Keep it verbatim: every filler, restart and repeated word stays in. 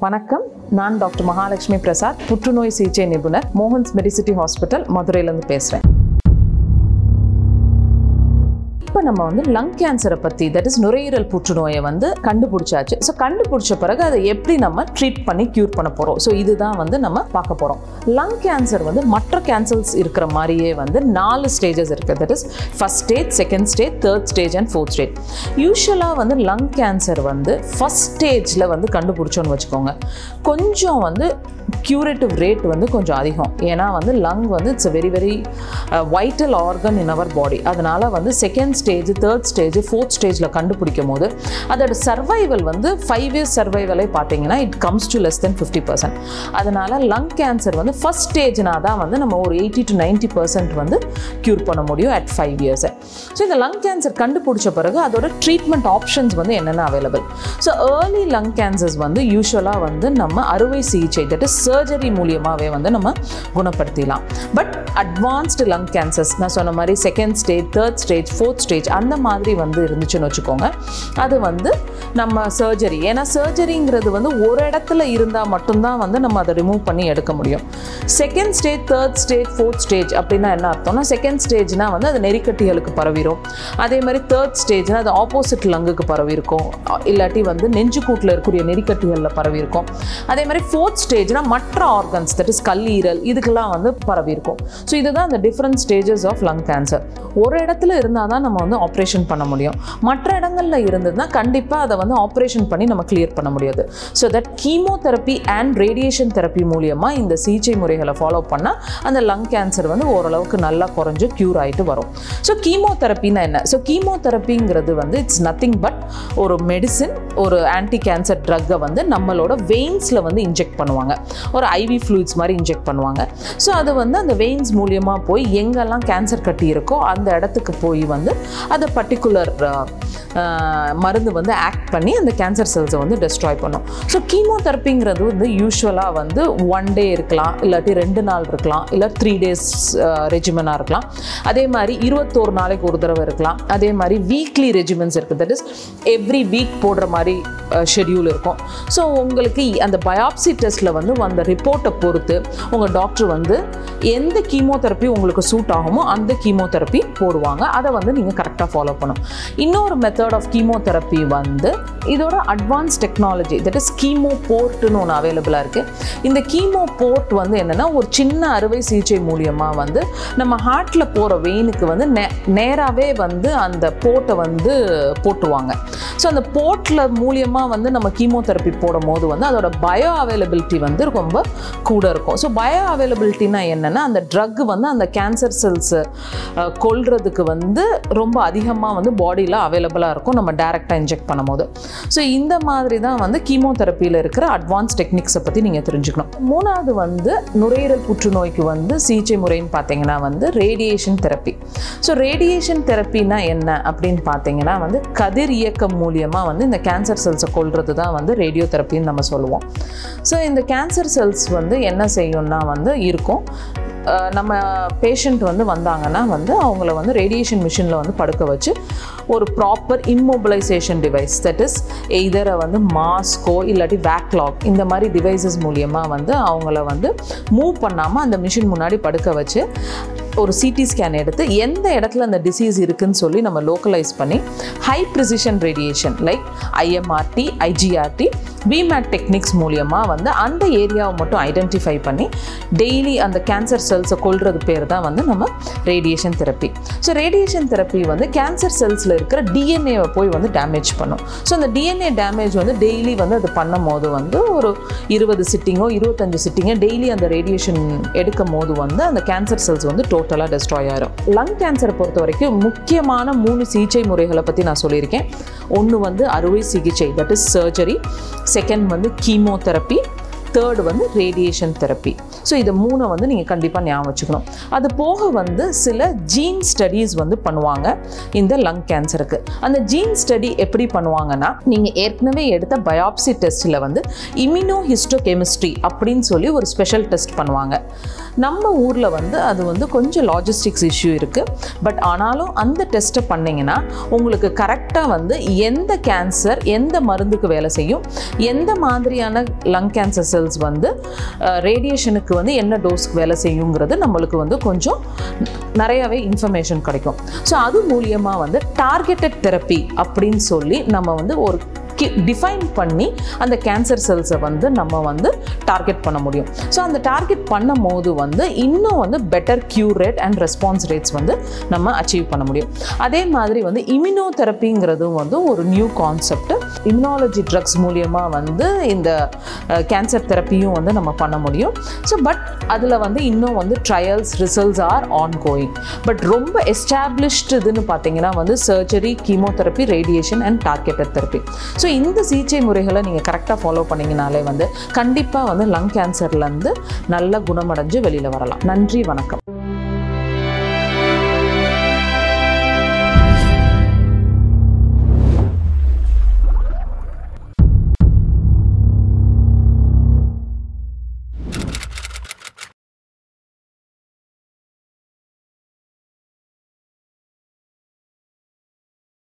வணக்கம், நான் டாக்டர் மகாலட்சுமி பிரசாத், புற்றுநோய் சிகிச்சை நிபுணர், மோகன்ஸ் மெடிசிட்டி ஹாஸ்பிட்டல், மதுரையிலேருந்து பேசுகிறேன். இப்போ நம்ம வந்து லங் கேன்சரை பற்றி, தட் இஸ் நுரையீரல் புற்றுநோயை வந்து கண்டுபிடிச்சாச்சு. ஸோ கண்டுபிடிச்ச பிறகு அதை எப்படி நம்ம ட்ரீட் பண்ணி க்யூர் பண்ண போகிறோம், ஸோ இதுதான் வந்து நம்ம பார்க்க போகிறோம். லங் கேன்சர் வந்து மற்ற கேன்சர்ஸ் இருக்கிற மாதிரியே வந்து நாலு ஸ்டேஜஸ் இருக்குது. That is first stage, second stage, third stage and fourth stage. யூஸ்வலாக வந்து லங் கேன்சர் வந்து ஃபர்ஸ்ட் ஸ்டேஜில் வந்து கண்டுபிடிச்சோன்னு வச்சுக்கோங்க, கொஞ்சம் வந்து க்யூரேட்டிவ் ரேட் வந்து கொஞ்சம் அதிகம். ஏன்னா வந்து லங் வந்து it's a very very vital organ in our body. அதனால் வந்து second stage, third stage, fourth ஸ்டேஜில் கண்டுபிடிக்கும் போது அதோட சர்வைவல் வந்து ஃபைவ் இயர்ஸ் சர்வைவலே பார்த்தீங்கன்னா it comes to less than fifty percent. அதனால் லங் கேன்சர் வந்து ஃபர்ஸ்ட் ஸ்டேஜ்னா தான் வந்து நம்ம ஒரு எயிட்டி டு நைன்ட்டி பர்சன்ட் வந்து க்யூர் பண்ண முடியும் அட் ஃபைவ் இயர்ஸை. ஸோ இந்த லங் கேன்சர் கண்டுபிடிச்ச பிறகு அதோட ட்ரீட்மெண்ட் ஆப்ஷன்ஸ் வந்து என்னென்ன available. So early lung cancers வந்து யூஸ்வலாக வந்து நம்ம அறுவை சிகிச்சை, தட் இஸ் சர்ஜரி மூலியமாகவே வந்து நம்ம குணப்படுத்திடலாம். பட் அட்வான்ஸ்டு லங் கேன்சர்ஸ் நான் சொன்ன மாதிரி second stage, third stage, fourth stage அந்த மாதிரி வந்து இருந்துச்சுன்னு வச்சுக்கோங்க, அது வந்து நம்ம சர்ஜரி, ஏன்னா சர்ஜரிங்கிறது வந்து ஒரு இடத்துல இருந்தால் மட்டும்தான் வந்து நம்ம அதை ரிமூவ் பண்ணி எடுக்க முடியும். Second stage, third stage, fourth stage அப்படின்னா என்ன அர்த்தம்னா, செகண்ட் ஸ்டேஜ்னா வந்து அது நெறிக்கட்டிகளுக்கு பரவிடும். அதே மாதிரி தேர்ட் ஸ்டேஜ்னா அது ஆப்போசிட் லங்குக்கு பரவி இருக்கும், இல்லாட்டி வந்து நெஞ்சுக்கூட்டில் இருக்கக்கூடிய நெறிக்கட்டிகளில் பரவி இருக்கும். அதே மாதிரி ஃபோர்த் ஸ்டேஜ்னா மற்ற ஆர்கன்ஸ், தட் இஸ் கல்லீரல், இதுக்கெல்லாம் வந்து பரவி இருக்கும். ஸோ இதுதான் அந்த different stages of lung cancer. ஒரு இடத்துல இருந்தால் தான் நம்ம வந்து ஆப்ரேஷன் பண்ண முடியும், மற்ற இடங்களில் இருந்ததுன்னா கண்டிப்பாக அதை வந்து ஆப்ரேஷன் பண்ணி நம்ம கிளியர் பண்ண முடியாது. So that chemotherapy and radiation therapy மூலியமாக இந்த சிகிச்சை முறைகளை ஃபாலோ பண்ணால் அந்த லங் கேன்சர் வந்து ஓரளவுக்கு நல்லா குறைஞ்சு க்யூர் ஆகிட்டு வரும். ஸோ கீமோதெரப்பின்னா என்ன? ஸோ கீமோதெரப்பிங்கிறது வந்து இட்ஸ் நத்திங் பட் ஒரு மெடிசின், ஒரு ஆன்டி கேன்சர் ட்ரக்கை வந்து நம்மளோட வெயின்ஸில் வந்து இன்ஜெக்ட் பண்ணுவாங்க, ஒரு ஐவி ஃப்ளூயிட்ஸ் மாதிரி இன்ஜெக்ட் பண்ணுவாங்க. ஸோ அது வந்து அந்த வெயின்ஸ் மூலியமாக போய் எங்கெல்லாம் கேன்சர் கட்டி இருக்கோ அந்த இடத்துக்கு போய் வந்து அது பர்டிகுலர் மருந்து வந்து ஆக்ட் பண்ணி அந்த கேன்சர் செல்ஸை வந்து டெஸ்ட்ராய் பண்ணும். ஸோ கீமோதெரப்பிங்கிறது வந்து யூஸ்வலாக வந்து ஒன் டே இருக்கலாம், இல்லாட்டி ரெண்டு நாள் இருக்கலாம், இல்லை த்ரீ டேஸ் ரெஜிமெனாக இருக்கலாம். அதே மாதிரி இருபத்தோரு நாளைக்கு ஒரு தடவை இருக்கலாம். அதே மாதிரி வீக்லி ரெஜிமென்ஸ் இருக்குது, தட் இஸ் எவ்ரி வீக் போடுற மாதிரி ஷெடியூல் இருக்கும். ஸோ உங்களுக்கு அந்த பயாப்சி டெஸ்ட்டில் வந்து அந்த ரிப்போர்ட்டை பொறுத்து உங்கள் டாக்டர் வந்து எந்த கீமோதெரப்பி உங்களுக்கு சூட் ஆகுமோ அந்த கீமோதெரப்பி போடுவாங்க. அதை வந்து நீங்கள் கரெக்டாக ஃபாலோ பண்ணணும். இன்னொரு மெத்தட் ஆஃப் கீமோதெரப்பி வந்து இதோட advance technology, that is chemo போர்ட்டுன்னு ஒன்று அவைலபிளாக இருக்குது. இந்த கீமோ போர்ட் வந்து என்னென்னா ஒரு சின்ன அறுவை சிகிச்சை மூலியமாக வந்து நம்ம ஹார்ட்டில் போகிற வெயினுக்கு வந்து நே நேராகவே வந்து அந்த போர்ட்டை வந்து போட்டுருவாங்க. ஸோ அந்த போர்ட்டில் மூலியமாக வந்து நம்ம கீமோதெரப்பி போடும் போது வந்து அதோட பயோ அவைலபிலிட்டி வந்து ரொம்ப கூட இருக்கும். ஸோ பயோ அவைலபிலிட்டினா என்னென்னா அந்த ட்ரக் வந்து அந்த கேன்சர் செல்ஸை கொல்றதுக்கு வந்து ரொம்ப அதிகமாக வந்து பாடியில் அவைலபிளாக இருக்கும் நம்ம டைரெக்டாக இன்ஜெக்ட் பண்ணும் போது. ஸோ இந்த மாதிரி தான் வந்து கீமோதெரப்பியில் இருக்கிற அட்வான்ஸ் டெக்னிக்ஸை பற்றி நீங்கள் தெரிஞ்சுக்கணும். மூணாவது வந்து நுரையீரல் புற்றுநோய்க்கு வந்து சிகிச்சை முறைன்னு பார்த்தீங்கன்னா வந்து ரேடியேஷன் தெரப்பி. ஸோ ரேடியேஷன் தெரப்பினா என்ன அப்படின்னு பார்த்தீங்கன்னா வந்து கதிர் இயக்கம் மூலியமாக வந்து இந்த கேன்சர் செல்ஸை கொல்றது தான் வந்து ரேடியோ தெரப்பின்னு நம்ம சொல்லுவோம். ஸோ இந்த கேன்சர் செல்ஸ் வந்து என்ன செய்யும்னா வந்து இருக்கும், நம்ம பேஷண்ட் வந்து வந்தாங்கன்னா வந்து அவங்கள வந்து ரேடியேஷன் மிஷினில் வந்து படுக்க வச்சு ஒரு proper immobilization device, that is எய்தரை வந்து மாஸ்கோ இல்லாட்டி வேக்லாக் இந்த மாதிரி டிவைசஸ் மூலியமாக வந்து அவங்கள வந்து மூவ் பண்ணாமல் அந்த மிஷின் முன்னாடி படுக்க வச்சு ஒரு சிடி ஸ்கேன் எடுத்து எந்த இடத்துல அந்த டிசீஸ் இருக்குன்னு சொல்லி நம்ம லோக்கலைஸ் பண்ணி high precision radiation like IMRT, IGRT, VMAT techniques மூலியமாக வந்து அந்த ஏரியாவை மட்டும் ஐடென்டிஃபை பண்ணி டெய்லி அந்த கேன்சர் செல்ஸை கொல்றது பேர் தான் வந்து நம்ம radiation therapy. So radiation therapy வந்து கேன்சர் செல்ஸில் இருக்கிற டிஎன்ஏவை போய் வந்து டேமேஜ் பண்ணும். ஸோ அந்த டிஎன்ஏ டேமேஜ் வந்து டெய்லி வந்து அது பண்ணும் போது வந்து ஒரு இருபது சிட்டிங்கோ இருபத்தஞ்சு சிட்டிங்கோ டெய்லி அந்த ரேடியேஷன் எடுக்கும் போது வந்து அந்த கேன்சர் செல்ஸ் வந்து டோட்டலாக டெஸ்ட்ராய் ஆயிரும். லங் கேன்சரை பொறுத்த வரைக்கும் முக்கியமான மூணு சிகிச்சை முறைகளை பற்றி நான் சொல்லியிருக்கேன். ஒன்று வந்து அறுவை சிகிச்சை, தட் இஸ் சர்ஜரி. செகண்ட் வந்து கீமோதெரப்பி. தேர்டு வந்து ரேடியேஷன் தெரப்பி. ஸோ இது மூணை வந்து நீங்கள் கண்டிப்பாக ஞாபகம் வச்சுக்கணும். அது போக வந்து சில ஜீன் ஸ்டடீஸ் வந்து பண்ணுவாங்க இந்த லங் கேன்சருக்கு. அந்த ஜீன் ஸ்டடி எப்படி பண்ணுவாங்கன்னா, நீங்கள் ஏற்கனவே எடுத்த பயாப்சி டெஸ்ட்டில் வந்து இம்யூனோ ஹிஸ்டோகெமிஸ்ட்ரி அப்படின்னு சொல்லி ஒரு ஸ்பெஷல் டெஸ்ட் பண்ணுவாங்க. நம்ம ஊரில் வந்து அது வந்து கொஞ்சம் லாஜிஸ்டிக்ஸ் இஷ்யூ இருக்குது. பட் ஆனாலும் அந்த டெஸ்ட்டை பண்ணிங்கன்னா உங்களுக்கு கரெக்டாக வந்து எந்த கேன்சர் எந்த மருந்துக்கு வேலை செய்யும், எந்த மாதிரியான லங் கேன்சர் செல்ஸ் வந்து ரேடியேஷனுக்கு வந்து என்ன டோஸ்க்கு வேலை செய்யுங்கிறது நம்மளுக்கு வந்து கொஞ்சம் நிறையாவே இன்ஃபர்மேஷன் கிடைக்கும். ஸோ அது மூலியமாக வந்து டார்கெட்டட் தெரப்பி அப்படின்னு சொல்லி நம்ம வந்து ஒரு டிஃபைன் பண்ணி அந்த கேன்சர் செல்ஸை வந்து நம்ம வந்து டார்கெட் பண்ண முடியும். ஸோ அந்த டார்கெட் பண்ணும் போது வந்து இன்னும் வந்து better cure rate and response rates வந்து நம்ம அச்சீவ் பண்ண முடியும். அதே மாதிரி வந்து இம்யூனோ தெரப்பிங்கிறதும் வந்து ஒரு நியூ கான்செப்ட். இம்யூனாலஜி ட்ரக்ஸ் மூலியமாக வந்து இந்த கேன்சர் தெரப்பியும் வந்து நம்ம பண்ண முடியும். ஸோ பட் அதில் வந்து இன்னும் வந்து trials results are ongoing. But ரொம்ப எஸ்டாப்ளிஷ்டு இதுன்னு பார்த்தீங்கன்னா வந்து surgery, chemotherapy, radiation and targeted therapy. So இந்த சிகிச்சை முறைகளை நீங்கள் கரெக்டாக ஃபாலோ பண்ணிங்கனாலே வந்து கண்டிப்பாக வந்து லங் கேன்சர்லேருந்து நல்ல குணமடைஞ்சு வெளியில் வரலாம். நன்றி, வணக்கம்.